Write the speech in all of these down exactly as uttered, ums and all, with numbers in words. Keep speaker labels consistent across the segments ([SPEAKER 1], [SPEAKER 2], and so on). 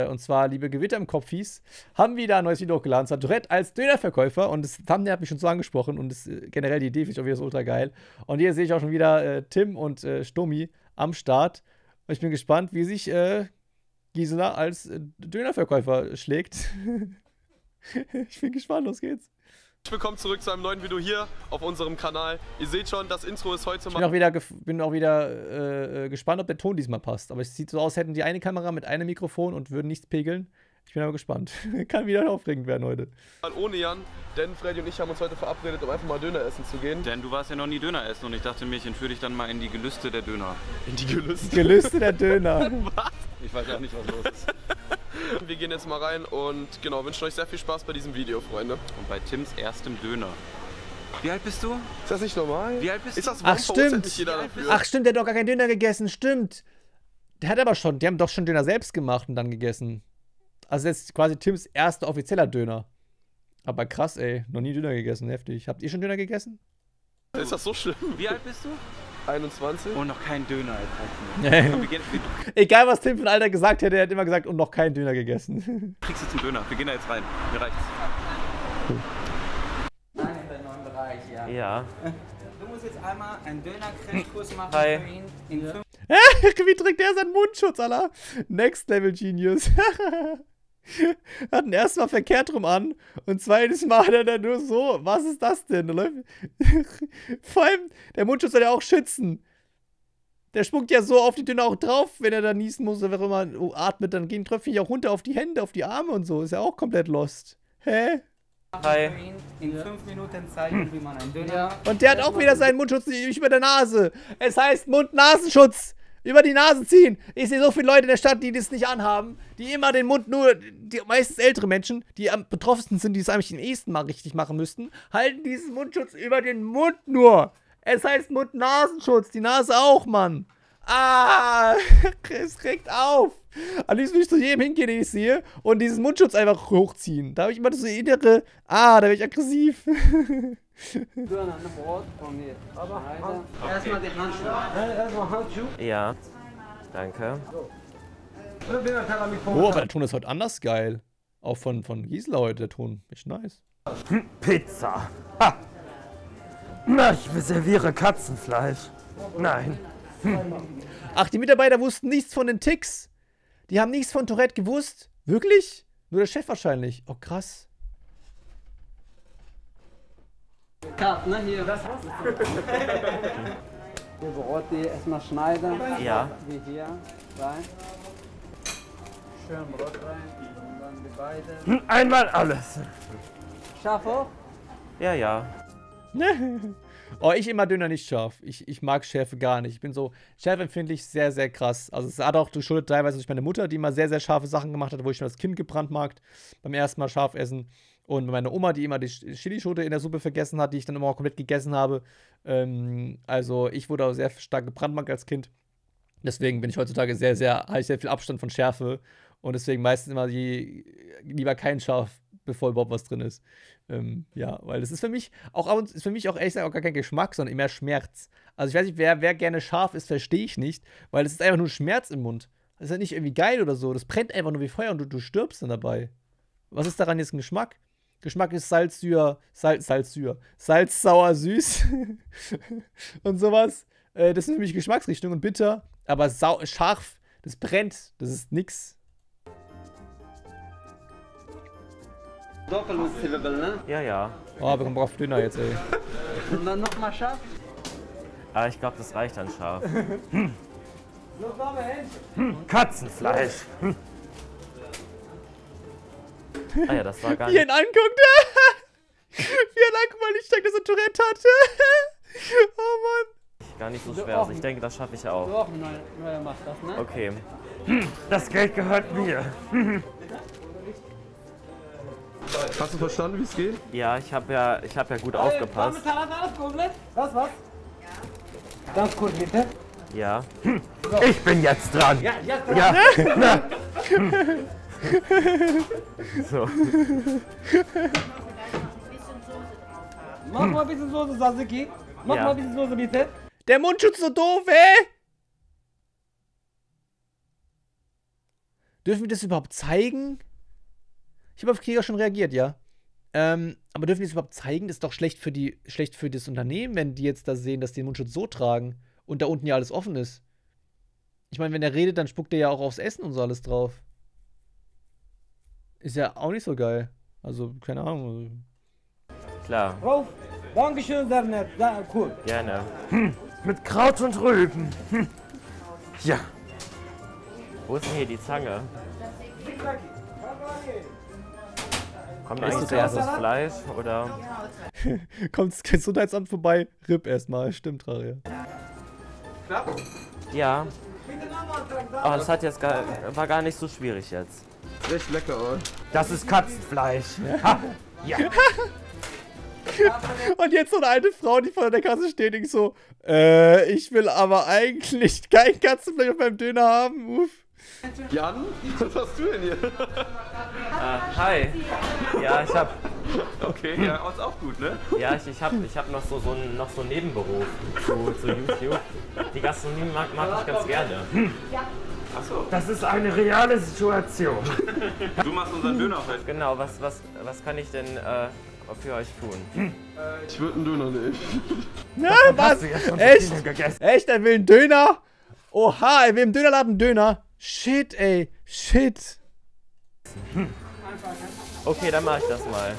[SPEAKER 1] Und zwar, liebe Gewitter im Kopfies, haben wieder ein neues Video hochgeladen. Zwar Tourette als Dönerverkäufer. Und das Thumbnail hat mich schon so angesprochen. Und das, generell die Idee finde ich auch wieder so ultra geil. Und hier sehe ich auch schon wieder äh, Tim und äh, Stommi am Start. Und ich bin gespannt, wie sich äh, Gisela als äh, Dönerverkäufer schlägt. Ich bin gespannt, los geht's.
[SPEAKER 2] Willkommen zurück zu einem neuen Video hier auf unserem Kanal. Ihr seht schon, das Intro ist heute mal...
[SPEAKER 1] Ich bin auch wieder, bin auch wieder äh, gespannt, ob der Ton diesmal passt. Aber es sieht so aus, hätten die eine Kamera mit einem Mikrofon und würden nichts pegeln. Ich bin aber gespannt. Kann wieder aufregend werden heute.
[SPEAKER 2] Ohne Jan, denn Freddy und ich haben uns heute verabredet, um einfach mal Döner essen zu gehen.
[SPEAKER 3] Denn du warst ja noch nie Döner essen und ich dachte mir, ich entführe dich dann mal in die Gelüste der Döner.
[SPEAKER 2] In die Gelüste?
[SPEAKER 1] Gelüste der Döner.
[SPEAKER 2] Was?
[SPEAKER 3] Ich weiß auch nicht, was los ist.
[SPEAKER 2] Wir gehen jetzt mal rein und genau, wünschen euch sehr viel Spaß bei diesem Video, Freunde.
[SPEAKER 3] Und bei Tims erstem Döner. Wie alt bist du?
[SPEAKER 2] Ist das nicht normal?
[SPEAKER 3] Wie alt bist du?
[SPEAKER 2] Ist das
[SPEAKER 1] Ach stimmt.
[SPEAKER 2] Nicht jeder dafür?
[SPEAKER 1] Ach stimmt, der hat doch gar keinen Döner gegessen, stimmt. Der hat aber schon, die haben doch schon Döner selbst gemacht und dann gegessen. Also das ist quasi Tims erster offizieller Döner. Aber krass, ey, noch nie Döner gegessen, heftig. Habt ihr schon Döner gegessen?
[SPEAKER 2] Ist das so schlimm?
[SPEAKER 3] Wie alt bist du?
[SPEAKER 2] einundzwanzig.
[SPEAKER 3] Und noch kein Döner.
[SPEAKER 1] Nee. Egal, was Tim für ein Alter gesagt hätte, er hat immer gesagt, und noch keinen Döner gegessen.
[SPEAKER 3] Du kriegst jetzt einen Döner. Wir gehen da jetzt rein. Mir reicht's.
[SPEAKER 4] Nein, in den neuen Bereich, ja.
[SPEAKER 5] Ja.
[SPEAKER 4] Du musst jetzt einmal einen Döner-Crashkurs machen
[SPEAKER 5] Hi.
[SPEAKER 4] für ihn in fünf
[SPEAKER 1] Wie trägt der seinen Mundschutz, Alter? Next Level Genius. Hat ihn erstmal verkehrt rum an und zweites Mal hat er dann nur so. Was ist das denn? Da läuft vor allem, der Mundschutz soll ja auch schützen. Der spuckt ja so auf die Döner auch drauf, wenn er da niesen muss oder wenn man atmet, dann gehen Tröpfchen ja auch runter auf die Hände, auf die Arme und so. Ist ja auch komplett lost. Hä?
[SPEAKER 5] Hi.
[SPEAKER 4] für ihn in fünf Minuten zeigen, wie man einen Döner macht.
[SPEAKER 1] Und der hat auch wieder seinen Mundschutz nicht über der Nase. Es heißt Mund-Nasenschutz. Über die Nase ziehen. Ich sehe so viele Leute in der Stadt, die das nicht anhaben, die immer den Mund nur, die meistens ältere Menschen, die am betroffensten sind, die es eigentlich den ehesten mal richtig machen müssten, halten diesen Mundschutz über den Mund nur. Es heißt Mund-Nasenschutz, die Nase auch, Mann. Ah, es regt auf. Am liebsten würde ich zu jedem hingehen, den ich sehe, und diesen Mundschutz einfach hochziehen. Da habe ich immer so innere, ah, da werde ich aggressiv.
[SPEAKER 4] Döner nach Brot von mir. Erstmal die Handschuhe. Erstmal Handschuhe.
[SPEAKER 5] Ja. Danke.
[SPEAKER 1] Oh, aber der Ton ist heute anders geil. Auch von, von Gisela heute, der Ton. Echt nice.
[SPEAKER 5] Pizza. Ha. Na, ich serviere Katzenfleisch. Nein.
[SPEAKER 1] Ach, die Mitarbeiter wussten nichts von den Ticks. Die haben nichts von Tourette gewusst. Wirklich? Nur der Chef wahrscheinlich. Oh, krass.
[SPEAKER 4] Cut, ne? Hier. Das war's. Hier Brot, die erstmal schneiden.
[SPEAKER 5] Ja.
[SPEAKER 4] Wie hier. Rein. Schön Brot rein. Und dann die beiden.
[SPEAKER 5] Einmal alles.
[SPEAKER 4] Scharf hoch.
[SPEAKER 5] Ja, ja.
[SPEAKER 1] Oh, ich immer Döner nicht scharf. Ich, ich mag Schärfe gar nicht. Ich bin so schärfempfindlich sehr, sehr krass. Also es hat auch geschuldet teilweise durch meine Mutter, die immer sehr, sehr scharfe Sachen gemacht hat, wo ich schon als Kind gebrandmarkt beim ersten Mal scharf essen. Und meine Oma, die immer die Chilischote in der Suppe vergessen hat, die ich dann immer auch komplett gegessen habe. Ähm, also ich wurde auch sehr stark gebrandmarkt als Kind. Deswegen bin ich heutzutage sehr, sehr, habe ich sehr viel Abstand von Schärfe. Und deswegen meistens immer die, lieber kein Scharf, bevor überhaupt was drin ist. Ähm, ja, weil das ist für mich auch ab und ist für mich auch ehrlich gesagt auch gar kein Geschmack, sondern immer Schmerz. Also ich weiß nicht, wer, wer gerne scharf ist, verstehe ich nicht, weil es ist einfach nur Schmerz im Mund. Das ist ja nicht irgendwie geil oder so. Das brennt einfach nur wie Feuer und du, du stirbst dann dabei. Was ist daran jetzt ein Geschmack? Geschmack ist Salz, Süß, Salz, Salz, Süß, Salz, sauer, süß und sowas. Äh, das ist für mich Geschmacksrichtung und bitter, aber sau scharf, das brennt, das ist nix.
[SPEAKER 4] Doppelzwiebel, ne?
[SPEAKER 5] Ja, ja.
[SPEAKER 1] Oh, wir kommen auf Döner jetzt, ey.
[SPEAKER 4] Und dann nochmal scharf.
[SPEAKER 5] Aber ich glaube, das reicht dann scharf.
[SPEAKER 4] So, warme Hände.
[SPEAKER 5] Katzenfleisch. Hm. Ah ja, das war gar
[SPEAKER 1] Wie er
[SPEAKER 5] nicht.
[SPEAKER 1] ihn anguckt. Wie er ihn anguckt, weil ich denke, dass er Tourette hat. Oh Mann.
[SPEAKER 5] Gar nicht so schwer. Also ich denke, das schaffe ich auch.
[SPEAKER 4] Du auch neu, neu machst das, ne?
[SPEAKER 5] Okay. Das Geld gehört mir.
[SPEAKER 2] Hast du verstanden, wie es geht?
[SPEAKER 5] Ja, ich habe ja, ich habe ja gut aufgepasst.
[SPEAKER 4] Was, was? Ganz kurz, bitte.
[SPEAKER 5] Ja. Ich bin jetzt dran.
[SPEAKER 4] Ja, jetzt dran.
[SPEAKER 5] Ja. Na. So.
[SPEAKER 4] Mach mal ein bisschen Soße, Sasuke. Mach
[SPEAKER 5] Ja.
[SPEAKER 4] mal ein bisschen Soße, bitte.
[SPEAKER 1] Der Mundschutz so doof, ey. Dürfen wir das überhaupt zeigen? Ich habe auf Krieger schon reagiert, ja. Ähm, aber dürfen wir das überhaupt zeigen? Das ist doch schlecht für, die, schlecht für das Unternehmen, wenn die jetzt da sehen, dass die den Mundschutz so tragen und da unten ja alles offen ist. Ich meine, wenn er redet, dann spuckt er ja auch aufs Essen und so alles drauf. Ist ja auch nicht so geil. Also, keine Ahnung.
[SPEAKER 5] Klar.
[SPEAKER 4] Rauf, Dankeschön, sehr nett, sehr cool.
[SPEAKER 5] Gerne. Hm, mit Kraut und Rüben. Hm. Ja. Wo ist denn hier die Zange? Kommt
[SPEAKER 1] Isst
[SPEAKER 5] eigentlich
[SPEAKER 1] du
[SPEAKER 5] zuerst
[SPEAKER 1] das?
[SPEAKER 5] das Fleisch oder?
[SPEAKER 1] Kommt das Gesundheitsamt vorbei? Ripp erstmal. Stimmt, Rari.
[SPEAKER 5] Ja. Oh, das hat jetzt gar, war gar nicht so schwierig jetzt.
[SPEAKER 2] Echt lecker, oder?
[SPEAKER 5] Das ist Katzenfleisch. Ha. Ja.
[SPEAKER 1] Und jetzt so eine alte Frau, die vor der Kasse steht, und so, äh, ich will aber eigentlich kein Katzenfleisch auf meinem Döner haben. Uff.
[SPEAKER 2] Jan, was hast du denn hier?
[SPEAKER 5] Äh, hi. Ja, ich hab.
[SPEAKER 3] Okay, ja, ist auch gut, ne?
[SPEAKER 5] Ja, ich, ich hab, ich hab noch so, so einen noch so einen Nebenberuf zu, zu YouTube. Die Gastronomie mag, mag ich ganz gerne.
[SPEAKER 3] Achso.
[SPEAKER 5] Das ist eine reale Situation.
[SPEAKER 3] Du machst unseren Döner fest.
[SPEAKER 5] Genau, was, was, was kann ich denn äh, für euch tun?
[SPEAKER 2] Ich würde einen Döner nehmen.
[SPEAKER 1] Na, was? Echt? Echt? Er will einen Döner? Oha, er will im Dönerladen einen Döner? Shit, ey. Shit.
[SPEAKER 5] Okay, dann mache ich das mal.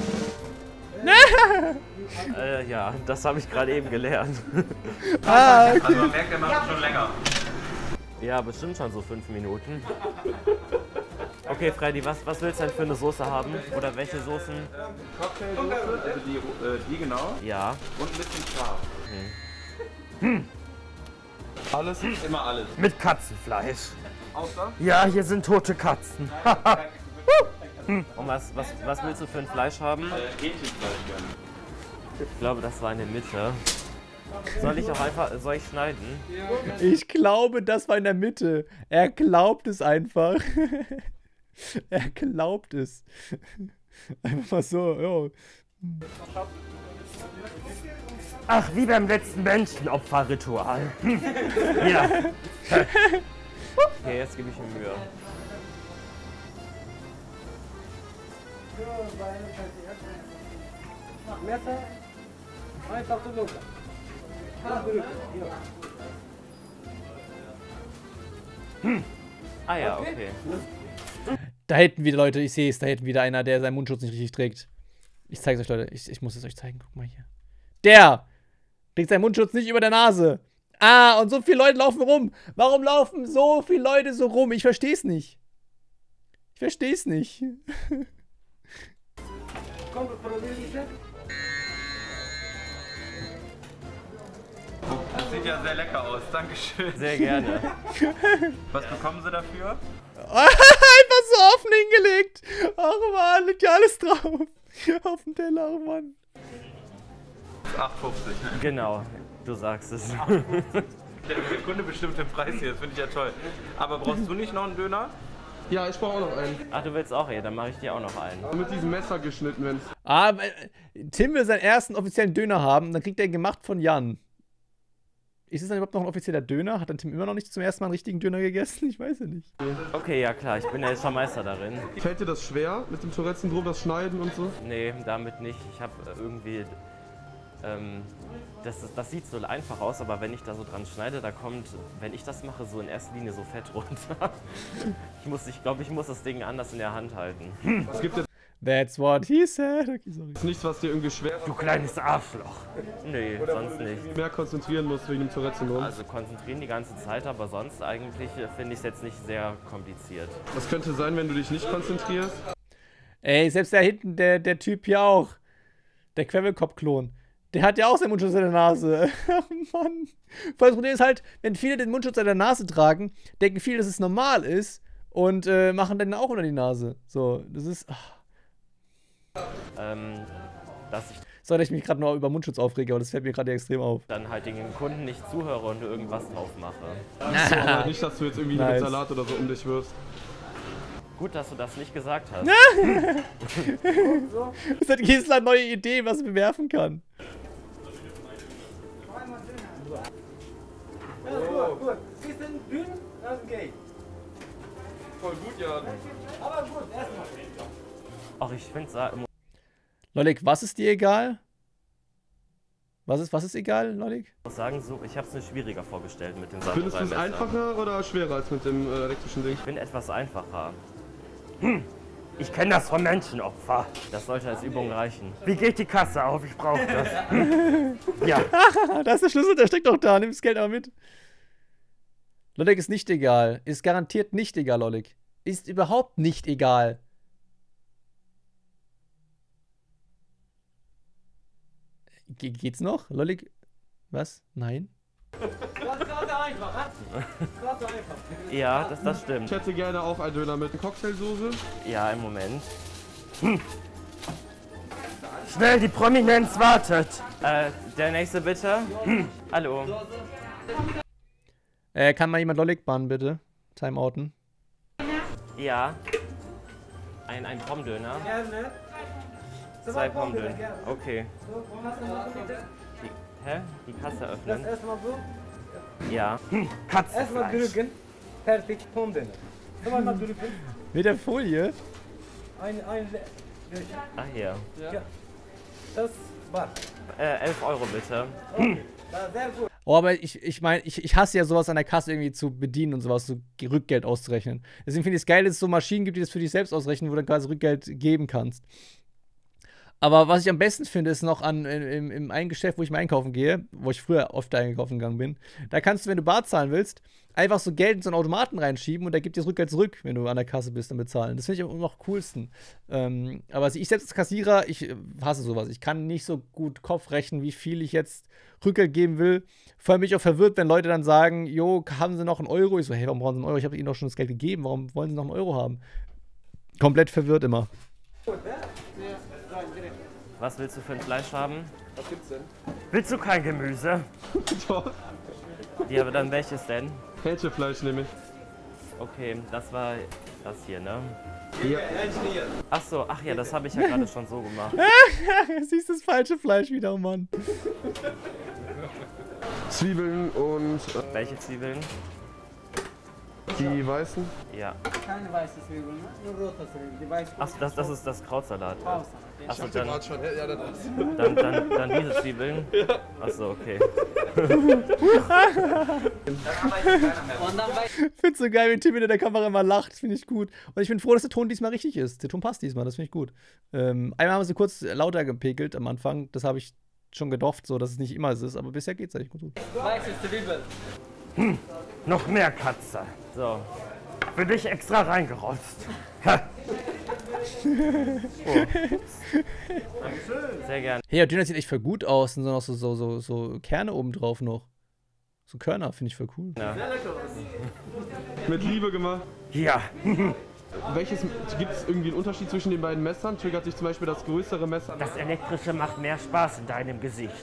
[SPEAKER 5] äh, ja, das habe ich gerade eben gelernt.
[SPEAKER 1] Ah, okay.
[SPEAKER 3] Also man merkt, der macht schon länger.
[SPEAKER 5] Ja, bestimmt schon so fünf Minuten. Okay, Freddy, was, was willst du denn für eine Soße haben? Oder welche Soßen?
[SPEAKER 3] Cocktailsoße, also die, äh, die genau.
[SPEAKER 5] Ja.
[SPEAKER 3] Und ein bisschen scharf.
[SPEAKER 5] Hm.
[SPEAKER 2] Alles?
[SPEAKER 3] Immer alles.
[SPEAKER 5] Mit Katzenfleisch.
[SPEAKER 3] Außer?
[SPEAKER 5] Ja, hier sind tote Katzen. Und was, was, was willst du für ein Fleisch haben?
[SPEAKER 3] Äh, Hähnchenfleisch gerne.
[SPEAKER 5] Ich glaube, das war in der Mitte. Soll ich auch einfach, soll ich schneiden?
[SPEAKER 1] Ich glaube, das war in der Mitte. Er glaubt es einfach. Er glaubt es. Einfach mal so, jo.
[SPEAKER 5] Ach, wie beim letzten Menschenopferritual. Ja. Okay, jetzt gebe ich mir Mühe.
[SPEAKER 4] Messer, einfach so locker.
[SPEAKER 5] Ah ja, okay.
[SPEAKER 1] Da hätten wieder Leute, ich sehe es, da hätten wieder einer, der seinen Mundschutz nicht richtig trägt. Ich zeige es euch, Leute. Ich, ich muss es euch zeigen. Guck mal hier. Der trägt seinen Mundschutz nicht über der Nase. Ah, und so viele Leute laufen rum. Warum laufen so viele Leute so rum? Ich verstehe es nicht. Ich verstehe es nicht.
[SPEAKER 3] Das sieht ja sehr lecker aus, dankeschön.
[SPEAKER 5] Sehr gerne.
[SPEAKER 3] Was bekommen Sie dafür?
[SPEAKER 1] Einfach so offen hingelegt. Ach man, liegt ja alles drauf. Auf dem Teller, oh Mann.
[SPEAKER 3] acht fünfzig.
[SPEAKER 5] Genau, du sagst es.
[SPEAKER 3] Der Kunde bestimmt den Preis hier, das finde ich ja toll. Aber brauchst du nicht noch einen Döner?
[SPEAKER 2] Ja, ich brauche auch noch einen.
[SPEAKER 5] Ach, du willst auch hier, dann mache ich dir auch noch einen.
[SPEAKER 2] Mit diesem Messer geschnitten, wenn's.
[SPEAKER 1] Ah, äh, Tim will seinen ersten offiziellen Döner haben, dann kriegt er ihn gemacht von Jan. Ist es dann überhaupt noch ein offizieller Döner? Hat dann Tim immer noch nicht zum ersten Mal einen richtigen Döner gegessen? Ich weiß ja nicht.
[SPEAKER 5] Okay, ja klar, ich bin ja jetzt schon Meister darin.
[SPEAKER 2] Fällt dir das schwer mit dem Tourette-Syndrom, das Schneiden und so?
[SPEAKER 5] Nee, damit nicht. Ich habe irgendwie... Ähm, das, ist- das sieht so einfach aus, aber wenn ich da so dran schneide, da kommt, wenn ich das mache, so in erster Linie so Fett runter. Ich muss, ich glaube, ich muss das Ding anders in der Hand halten.
[SPEAKER 2] Es gibt jetzt
[SPEAKER 1] That's what he said. Okay, sorry.
[SPEAKER 2] nichts, was dir irgendwie schwer
[SPEAKER 5] Du kleines Arschloch. Nee, sonst nicht.
[SPEAKER 2] mehr konzentrieren musst wegen dem Tourette-Syndrom.
[SPEAKER 5] Also konzentrieren die ganze Zeit, aber sonst eigentlich äh, finde ich es jetzt nicht sehr kompliziert.
[SPEAKER 2] Was könnte sein, wenn du dich nicht konzentrierst?
[SPEAKER 1] Ey, selbst da hinten, der, der Typ hier auch. Der Quebbelkopf-Klon. Der hat ja auch seinen Mundschutz in der Nase. Oh Mann. Vor allem das Problem ist halt, wenn viele den Mundschutz in der Nase tragen, denken viele, dass es normal ist und äh, machen dann auch unter die Nase. So, das ist. Ach.
[SPEAKER 5] Ähm, dass ich
[SPEAKER 1] Sorry, dass ich mich gerade nur über Mundschutz aufrege, aber das fällt mir gerade extrem auf.
[SPEAKER 5] dann halt den Kunden nicht zuhöre und irgendwas drauf mache.
[SPEAKER 2] So, aber nicht, dass du jetzt irgendwie
[SPEAKER 1] Nice.
[SPEAKER 2] mit Salat oder so um dich wirfst.
[SPEAKER 5] Gut, dass du das nicht gesagt hast.
[SPEAKER 1] Das hat Gisela eine neue Idee, was man bewerfen kann.
[SPEAKER 4] Ja, gut, gut. Bisschen dünn, das geht.
[SPEAKER 2] voll gut, Jan.
[SPEAKER 4] Aber gut, erstmal.
[SPEAKER 5] Ach, ich finde es...
[SPEAKER 1] Lollig, was ist dir egal? Was ist, was ist egal, Lollig?
[SPEAKER 5] Ich muss sagen, so, ich habe es mir schwieriger vorgestellt mit dem
[SPEAKER 2] Findest du es
[SPEAKER 5] Samurai-Messer.
[SPEAKER 2] einfacher oder schwerer als mit dem äh, elektrischen Ding?
[SPEAKER 5] Ich bin etwas einfacher. Hm. Ich kenne das von Menschenopfer. Das sollte als Übung reichen. Wie geht die Kasse auf? Ich brauche das. Ja.
[SPEAKER 1] Da ist der Schlüssel, der steckt doch da. Nimm das Geld aber mit. Lollig ist nicht egal. Ist garantiert nicht egal, Lollig. Ist überhaupt nicht egal. Ge geht's noch? Lollig? Was? Nein?
[SPEAKER 4] Gerade einfach, Gerade einfach.
[SPEAKER 5] Ja, das, das stimmt.
[SPEAKER 2] Ich hätte gerne auch einen Döner mit Cocktailsoße.
[SPEAKER 5] Ja, im Moment. Hm. Schnell, die Prominenz wartet. Äh, der nächste bitte. Hm. Hallo.
[SPEAKER 1] Äh, kann mal jemand Lollig bannen, bitte? Timeouten.
[SPEAKER 5] Ja. Ein, ein Pommdöner.
[SPEAKER 4] Gerne.
[SPEAKER 5] Zwei Pommdöner. Okay.
[SPEAKER 4] So, was hast du noch bitte?
[SPEAKER 5] Die, hä? Die Kasse
[SPEAKER 4] Das
[SPEAKER 5] öffnen?
[SPEAKER 4] erstmal so.
[SPEAKER 5] Ja. Hm.
[SPEAKER 4] Erstmal
[SPEAKER 5] Katzenfleisch.
[SPEAKER 4] drücken. Perfekt, Pommes. Zweimal drücken.
[SPEAKER 1] Mit der Folie?
[SPEAKER 4] Ein, ein,
[SPEAKER 5] Ach hier.
[SPEAKER 4] ja. Das war.
[SPEAKER 5] Äh, elf Euro bitte.
[SPEAKER 4] Ja, sehr gut.
[SPEAKER 1] Oh, aber ich, ich meine, ich, ich hasse ja sowas an der Kasse irgendwie zu bedienen und sowas, so Rückgeld auszurechnen. Deswegen finde ich es geil, dass es so Maschinen gibt, die das für dich selbst ausrechnen, wo du dann quasi Rückgeld geben kannst. Aber was ich am besten finde, ist noch an, im, im einen Geschäft, wo ich mal einkaufen gehe, wo ich früher oft einkaufen gegangen bin. Da kannst du, wenn du bar zahlen willst, einfach so Geld in so einen Automaten reinschieben und der gibt dir das Rückgeld zurück, wenn du an der Kasse bist und bezahlen. Das finde ich immer noch am coolsten. Ähm, aber also ich selbst als Kassierer, ich hasse sowas. Ich kann nicht so gut Kopf rechnen, wie viel ich jetzt Rückgeld geben will. Vor allem bin ich auch verwirrt, wenn Leute dann sagen, jo, haben sie noch einen Euro? Ich so, hey, warum brauchen sie einen Euro? Ich habe ihnen doch schon das Geld gegeben. Warum wollen sie noch einen Euro haben? Komplett verwirrt immer.
[SPEAKER 5] Was willst du für ein Fleisch haben?
[SPEAKER 2] Was gibt's denn?
[SPEAKER 5] Willst du kein Gemüse?
[SPEAKER 2] Doch.
[SPEAKER 5] Ja, aber dann welches denn?
[SPEAKER 2] Hähnchenfleisch nehme ich.
[SPEAKER 5] Okay, das war das hier, ne?
[SPEAKER 2] Ja.
[SPEAKER 5] Ach so, ach ja, das habe ich ja gerade schon so gemacht.
[SPEAKER 1] Siehst du das falsche Fleisch wieder, oh Mann.
[SPEAKER 2] Zwiebeln und äh,
[SPEAKER 5] Welche Zwiebeln?
[SPEAKER 2] die weißen.
[SPEAKER 5] Ja.
[SPEAKER 4] Keine weiße Zwiebeln, ne? Nur rote Zwiebeln. Die weiße
[SPEAKER 5] Ach, das, das ist das Krautsalat.
[SPEAKER 4] Pause.
[SPEAKER 5] Achso, dann,
[SPEAKER 2] schon. Ja, das ist.
[SPEAKER 5] dann, dann, dann diese Zwiebeln. Achso, okay.
[SPEAKER 4] Und dann weiß
[SPEAKER 1] Ich find's so geil, wie Tim hinter der Kamera immer lacht. Das finde ich gut. Und ich bin froh, dass der Ton diesmal richtig ist. Der Ton passt diesmal, das finde ich gut. Ähm, einmal haben sie kurz lauter gepegelt am Anfang. Das habe ich schon gedofft, so dass es nicht immer so ist. Aber bisher geht's eigentlich gut.
[SPEAKER 4] weiße Zwiebeln.
[SPEAKER 5] Hm, noch mehr Katze. So. Für dich extra reingerotzt. Oh. Sehr gerne.
[SPEAKER 1] Hey, der Döner sieht echt voll gut aus. Und so noch so, so, so, so Kerne oben drauf noch. So Körner, finde ich voll cool.
[SPEAKER 5] Ja.
[SPEAKER 2] Mit Liebe gemacht.
[SPEAKER 5] Ja.
[SPEAKER 2] Welches gibt es irgendwie einen Unterschied zwischen den beiden Messern? Triggert sich zum Beispiel das größere Messer?
[SPEAKER 5] Das elektrische macht mehr Spaß in deinem Gesicht.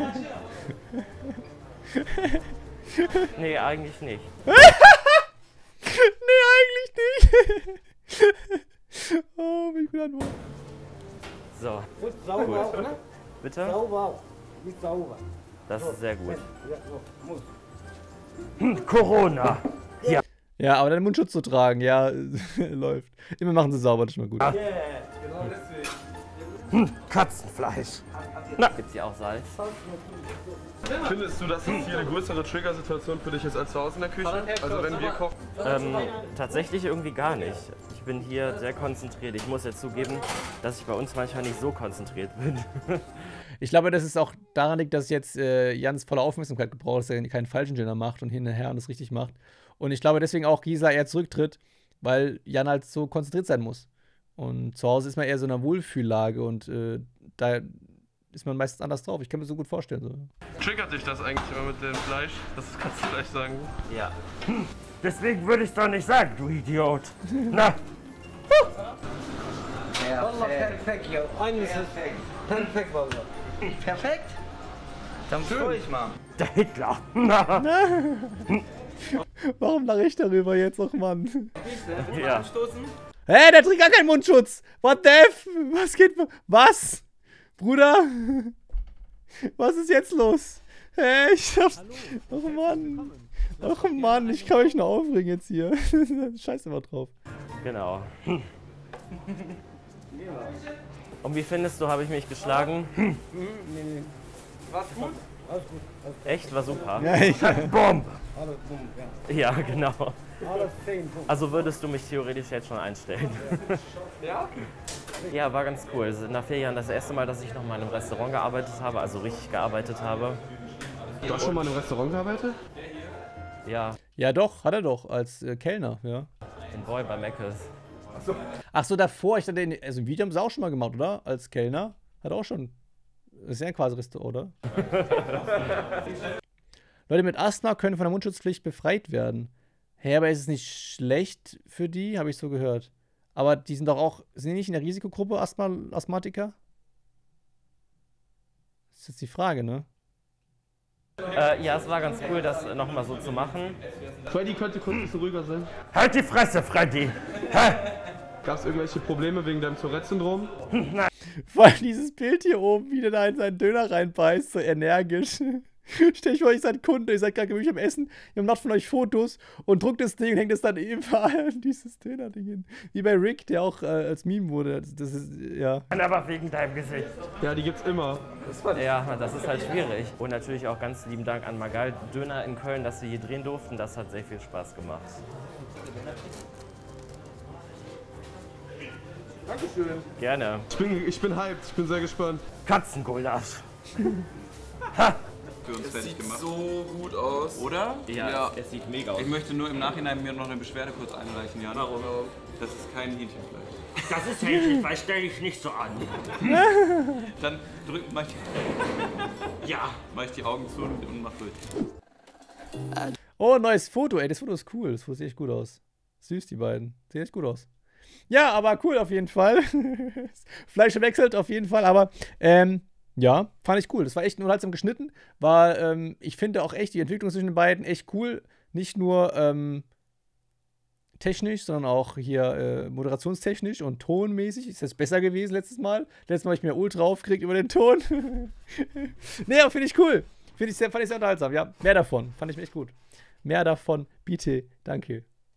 [SPEAKER 5] Nee, eigentlich nicht.
[SPEAKER 1] Nee, eigentlich nicht. Oh, bin ich gut an Bord.
[SPEAKER 5] So,
[SPEAKER 4] Gut, sauber auch, ne?
[SPEAKER 5] bitte?
[SPEAKER 4] Sauber auch. Nicht sauber.
[SPEAKER 5] Das ist sehr gut.
[SPEAKER 4] Ja, so, muss.
[SPEAKER 5] Hm, Corona. Ja.
[SPEAKER 1] Ja, aber deinen Mundschutz zu tragen, ja, läuft. Immer machen sie sauber, das ist schon mal gut.
[SPEAKER 4] Yeah, genau deswegen.
[SPEAKER 5] Hm, Katzenfleisch. Na, gibt's hier auch Salz?
[SPEAKER 2] Findest du, dass das hier eine größere Trigger-Situation für dich ist als zu Hause in der Küche? Also wenn wir kochen?
[SPEAKER 5] Ähm, tatsächlich irgendwie gar nicht. Ich bin hier sehr konzentriert. Ich muss ja zugeben, dass ich bei uns manchmal nicht so konzentriert bin.
[SPEAKER 1] Ich glaube, dass es auch daran liegt, dass jetzt äh, Jans volle Aufmerksamkeit gebraucht, dass er keinen falschen Gender macht und hin und her und es richtig macht. Und ich glaube deswegen auch Gisela eher zurücktritt, weil Jan halt so konzentriert sein muss. Und zu Hause ist man eher so in einer Wohlfühllage und äh, da ist man meistens anders drauf. Ich kann mir so gut vorstellen. So.
[SPEAKER 2] Triggert dich das eigentlich immer mit dem Fleisch? Das kannst du gleich sagen.
[SPEAKER 5] Ja. Hm, deswegen würde ich doch nicht sagen, du Idiot. Na.
[SPEAKER 4] Wallah, perfekt, ja. Eines ist perfekt, Wallah.
[SPEAKER 6] Perfekt? Dann freue ich mal.
[SPEAKER 5] Der Hitler. Na.
[SPEAKER 1] Warum lache ich darüber jetzt noch, Mann?
[SPEAKER 5] Ja.
[SPEAKER 1] Hä, hey, der trägt gar keinen Mundschutz. What the F? Was geht? Was? Bruder? Was ist jetzt los? Hä, hey, ich hab's. Oh Mann. Ach Mann, ich kann mich nur aufregen jetzt hier. Scheiß immer drauf.
[SPEAKER 5] Genau. Und wie findest du, habe ich mich geschlagen?
[SPEAKER 4] War's gut? Alles gut.
[SPEAKER 5] Echt? War super?
[SPEAKER 1] Ja, ich,
[SPEAKER 5] Bomb!
[SPEAKER 4] Alles gut, ja.
[SPEAKER 5] Ja, genau.
[SPEAKER 4] Alles zehn Punkte.
[SPEAKER 5] Also würdest du mich theoretisch jetzt schon einstellen?
[SPEAKER 4] Ja?
[SPEAKER 5] Ja, war ganz cool. Es ist nach vier Jahren das erste Mal, dass ich noch mal in einem Restaurant gearbeitet habe, also richtig gearbeitet habe.
[SPEAKER 2] Du hast schon mal in einem Restaurant gearbeitet?
[SPEAKER 5] Ja,
[SPEAKER 1] ja doch, hat er doch, als äh, Kellner, ja.
[SPEAKER 5] in Boy bei Mc's.
[SPEAKER 1] Ach so, davor, ich dachte, in- also im Video haben sie auch schon mal gemacht, oder? Als Kellner. Hat er auch schon. Das ist ja quasi Restaurant, oder? Leute mit Asthma können von der Mundschutzpflicht befreit werden. Hä, aber ist es nicht schlecht für die? Habe ich so gehört. Aber die sind doch auch, sind die nicht in der Risikogruppe, Asthma Asthmatiker? Das ist jetzt die Frage, ne?
[SPEAKER 5] Äh, ja, es war ganz cool, das nochmal so zu machen.
[SPEAKER 2] Freddy könnte kurz ein bisschen ruhiger sein.
[SPEAKER 5] Halt die Fresse, Freddy!
[SPEAKER 2] Gab es irgendwelche Probleme wegen deinem Tourette-Syndrom?
[SPEAKER 1] Vor allem dieses Bild hier oben, wie der da in seinen Döner reinbeißt, so energisch. Stell ich vor, ihr seid Kunde, ihr seid gerade gemütlich am Essen, ihr macht von euch Fotos und druckt das Ding und hängt es dann ebenfalls an dieses Döner-Ding hin. Wie bei Rick, der auch äh, als Meme wurde. Das, das ist, ja.
[SPEAKER 5] Aber wegen deinem Gesicht.
[SPEAKER 2] Ja, die gibt's immer.
[SPEAKER 5] Ja, das ist halt schwierig. Und natürlich auch ganz lieben Dank an Magal Döner in Köln, dass wir hier drehen durften. Das hat sehr viel Spaß gemacht.
[SPEAKER 4] Dankeschön.
[SPEAKER 5] Gerne.
[SPEAKER 2] Ich bin, ich bin hyped, ich bin sehr gespannt.
[SPEAKER 5] Katzengulasch.
[SPEAKER 7] Für uns fertig gemacht.
[SPEAKER 2] So gut aus.
[SPEAKER 7] Oder?
[SPEAKER 5] Ja,
[SPEAKER 7] Ja.
[SPEAKER 5] Es, es sieht mega aus.
[SPEAKER 7] Ich möchte nur im Nachhinein mir noch eine Beschwerde kurz einreichen, Jan. Warum? Das ist kein Hähnchenfleisch.
[SPEAKER 5] Das ist Hähnchenfleisch, stell dich nicht so an.
[SPEAKER 7] Dann drück, mach ich,
[SPEAKER 5] Ja.
[SPEAKER 7] mach ich die Augen zu und, und mach durch.
[SPEAKER 1] Oh, neues Foto, ey, das Foto ist cool. Das Foto sieht echt gut aus. Süß, die beiden. Sieht echt gut aus. Ja, aber cool auf jeden Fall. Fleisch wechselt auf jeden Fall, aber ähm, ja, fand ich cool. Das war echt unterhaltsam geschnitten. War, ähm, ich finde auch echt die Entwicklung zwischen den beiden echt cool. Nicht nur ähm, technisch, sondern auch hier äh, moderationstechnisch und tonmäßig. Ist das besser gewesen letztes Mal? Letztes Mal habe ich mir ultra aufgeregt über den Ton. Nee, aber finde ich cool. Find ich sehr, fand ich sehr unterhaltsam, ja. Mehr davon. Fand ich echt gut. Mehr davon, bitte. Danke.